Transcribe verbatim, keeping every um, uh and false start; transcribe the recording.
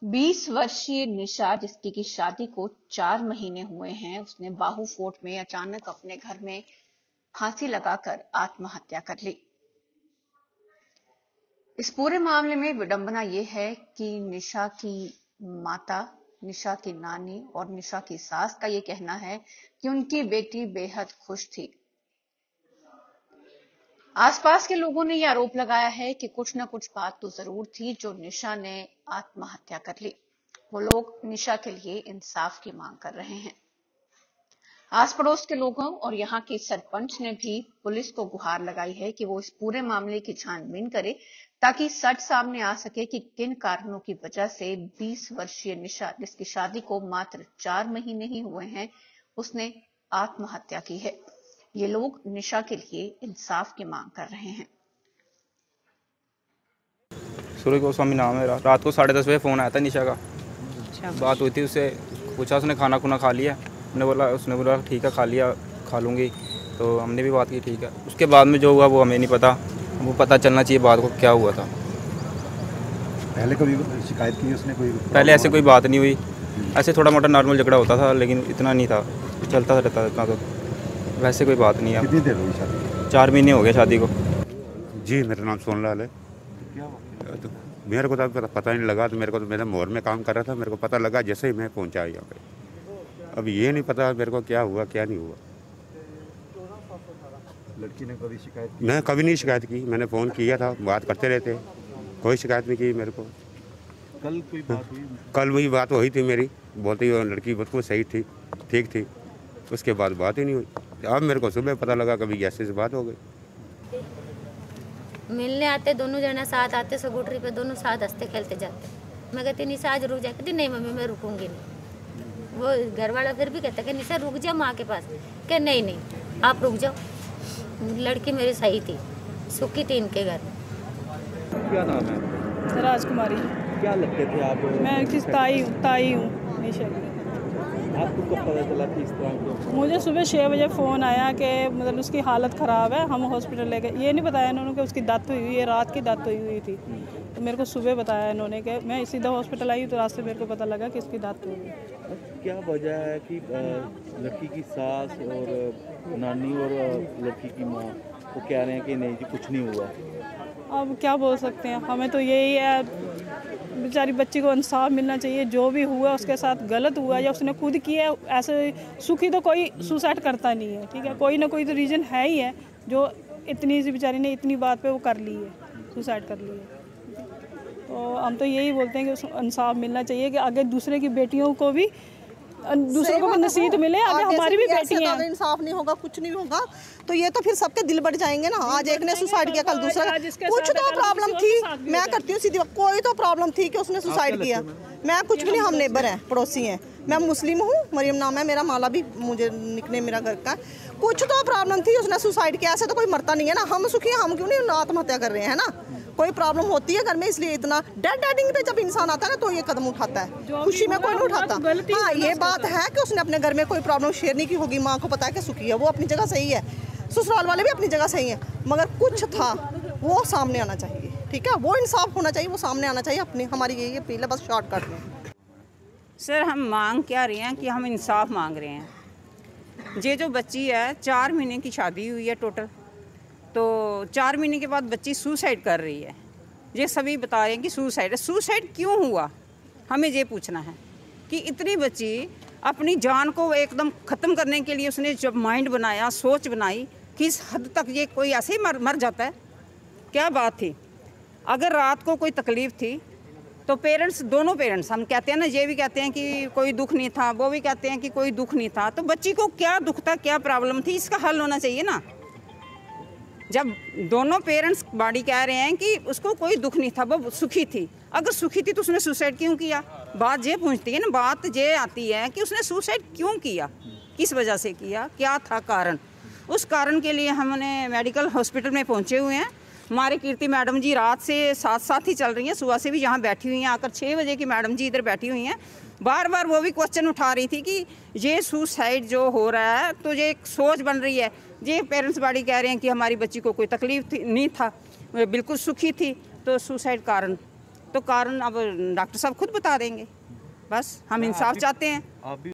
बीस वर्षीय निशा, जिसकी की शादी को चार महीने हुए हैं, उसने बाहू फोर्ट में अचानक अपने घर में फांसी लगाकर आत्महत्या कर ली। इस पूरे मामले में विडंबना यह है कि निशा की माता, निशा की नानी और निशा की सास का यह कहना है कि उनकी बेटी बेहद खुश थी। आसपास के लोगों ने यह आरोप लगाया है कि कुछ न कुछ बात तो जरूर थी जो निशा ने आत्महत्या कर ली। वो लोग निशा के लिए इंसाफ की मांग कर रहे हैं। आस पड़ोस के लोगों और यहाँ के सरपंच ने भी पुलिस को गुहार लगाई है कि वो इस पूरे मामले की छानबीन करे, ताकि सच सामने आ सके कि किन कारणों की वजह से बीस वर्षीय निशा, जिसकी शादी को मात्र चार महीने ही हुए हैं, उसने आत्महत्या की है। ये लोग निशा के लिए इंसाफ की मांग कर रहे हैं। सूर्य गोस्वामी नाम है। रात को साढ़े दस बजे फ़ोन आया था निशा का। अच्छा। बात हुई थी, उससे पूछा, उसने खाना खुना खा लिया। हमने बोला उसने बोला ठीक है, खा लिया, खा लूँगी। तो हमने भी बात की, ठीक है। उसके बाद में जो हुआ वो हमें नहीं पता, वो पता चलना चाहिए बात को क्या हुआ था। पहले कभी शिकायत की उसने? कोई पहले ऐसे कोई बात नहीं हुई, ऐसे थोड़ा मोटा नॉर्मल झगड़ा होता था, लेकिन इतना नहीं था, चलता रहता था। तो वैसे कोई बात नहीं है। कितनी देर हुई शादी? चार महीने हो गए शादी को। जी, मेरा नाम सोनलाल है। तो मेरे को तो पता नहीं लगा, तो मेरे को तो मेरा मोहर में काम कर रहा था, मेरे को पता लगा जैसे ही मैं पहुंचा यहाँ पे। अब ये नहीं पता मेरे को क्या हुआ क्या नहीं हुआ। लड़की ने कभी शिकायत की? मैं कभी नहीं शिकायत की, मैंने फ़ोन किया था, बात करते रहते, कोई शिकायत नहीं की मेरे को। कल कोई बात हुई? कल वही बात हुई थी मेरी, बोलती वो लड़की बिल्कुल सही थी, ठीक थी। उसके बाद बात ही नहीं हुई। अब मेरे को सुबह पता लगा कभी ऐसे से बात हो गई। मिलने आते दोनों जना साथ आते, स्कूटरी पे दोनों साथ हंसते खेलते जाते। मैं कहती निशा आज रुक जा, कहती नहीं मम्मी मैं रुकूंगी नहीं। वो घर वाला फिर भी कहता कि निशा रुक जा माँ के पास, कह नहीं नहीं आप रुक जाओ, लड़की मेरी सही थी, सुखी थी इनके घर। क्या नाम है? राजकुमारी। क्या लगते थे आप? मैं किस ताई हूँ, ताई हूँ निशा की। आपको कब पता चला कि इस तरह की? मुझे सुबह छः बजे फ़ोन आया कि मतलब उसकी हालत ख़राब है, हम हॉस्पिटल लेके। ये नहीं बताया इन्होंने कि उसकी डेथ हुई हुई है, रात की डेथ हुई हुई थी। तो मेरे को सुबह बताया इन्होंने कि मैं सीधा हॉस्पिटल आई, तो रात से मेरे को पता लगा कि इसकी डेथ हुई है। क्या वजह है कि लड़की की सास और नानी और लड़की की माँ वो कह रहे हैं कि नहीं जी कुछ नहीं हुआ? अब क्या बोल सकते हैं, हमें तो यही है, बेचारी बच्ची को इंसाफ मिलना चाहिए। जो भी हुआ उसके साथ गलत हुआ या उसने खुद किया, ऐसे सुखी तो कोई सुसाइड करता नहीं है, ठीक है। कोई ना कोई तो रीज़न है ही है जो इतनी सी बेचारी ने इतनी बात पे वो कर ली है, सुसाइड कर ली है। तो हम तो यही बोलते हैं कि इंसाफ मिलना चाहिए कि आगे दूसरे की बेटियों को भी, दूसरों को भी नसीहत मिले। आगे हमारी भी बेटी है। अगर इंसाफ नहीं होगा, कुछ नहीं होगा, तो ये तो फिर सबके दिल बढ़ जाएंगे ना। आज एक ने सुसाइड किया, कल दूसरा। कुछ तो प्रॉब्लम थी, मैं करती हूँ सीधी, कोई तो प्रॉब्लम थी कि उसने सुसाइड किया। मैं कुछ भी नहीं, हम नेबर हैं, पड़ोसी हैं। मैं मुस्लिम हूँ, मरियम नाम है मेरा, माला भी मुझे निकने मेरा घर का। कुछ तो प्रॉब्लम थी, उसने सुसाइड किया। ऐसे तो कोई मरता नहीं है ना, हम सुखी हैं, हम क्यों नहीं आत्महत्या कर रहे हैं ना। कोई प्रॉब्लम होती है घर में, इसलिए इतना डेड एंडिंग पे जब इंसान आता है ना तो ये कदम उठाता है, खुशी में कोई नहीं उठाता। हाँ, ये बात है कि उसने अपने घर में कोई प्रॉब्लम शेयर नहीं की होगी, माँ को पता है कि सुखी है, वो अपनी जगह सही है, ससुराल वाले भी अपनी जगह सही है, मगर कुछ था वो सामने आना चाहिए, ठीक है। वो इंसाफ होना चाहिए, वो सामने आना चाहिए। अपनी हमारी यही अपील है, बस शॉर्टकट में। सर हम मांग क्या रहे हैं कि हम इंसाफ मांग रहे हैं। ये जो बच्ची है, चार महीने की शादी हुई है टोटल, तो चार महीने के बाद बच्ची सुसाइड कर रही है। ये सभी बता रहे हैं कि सुसाइड है। सुसाइड क्यों हुआ, हमें ये पूछना है कि इतनी बच्ची अपनी जान को एकदम ख़त्म करने के लिए उसने जब माइंड बनाया, सोच बनाई, किस हद तक ये कोई ऐसे ही मर मर जाता है? क्या बात थी? अगर रात को कोई तकलीफ़ थी तो पेरेंट्स, दोनों पेरेंट्स, हम कहते हैं ना, ये भी कहते हैं कि कोई दुख नहीं था, वो भी कहते हैं कि कोई दुख नहीं था, तो बच्ची को क्या दुख था, क्या प्रॉब्लम थी, इसका हल होना चाहिए ना। जब दोनों पेरेंट्स बॉडी कह रहे हैं कि उसको कोई दुख नहीं था, वो सुखी थी, अगर सुखी थी तो उसने सुसाइड क्यों किया? बात ये पूछती है ना, बात ये आती है कि उसने सुसाइड क्यों किया, किस वजह से किया, क्या था कारण। उस कारण के लिए हमने मेडिकल हॉस्पिटल में पहुंचे हुए हैं। हमारे कीर्ति मैडम जी रात से साथ साथ ही चल रही हैं, सुबह से भी यहाँ बैठी हुई हैं, आकर छः बजे की मैडम जी इधर बैठी हुई हैं। बार बार वो भी क्वेश्चन उठा रही थी कि ये सुसाइड जो हो रहा है तो ये एक सोच बन रही है। ये पेरेंट्स बॉडी कह रहे हैं कि हमारी बच्ची को कोई तकलीफ थी नहीं था, बिल्कुल सुखी थी, तो सुसाइड कारण तो कारण अब डॉक्टर साहब खुद बता देंगे। बस हम इंसाफ चाहते हैं। आप भी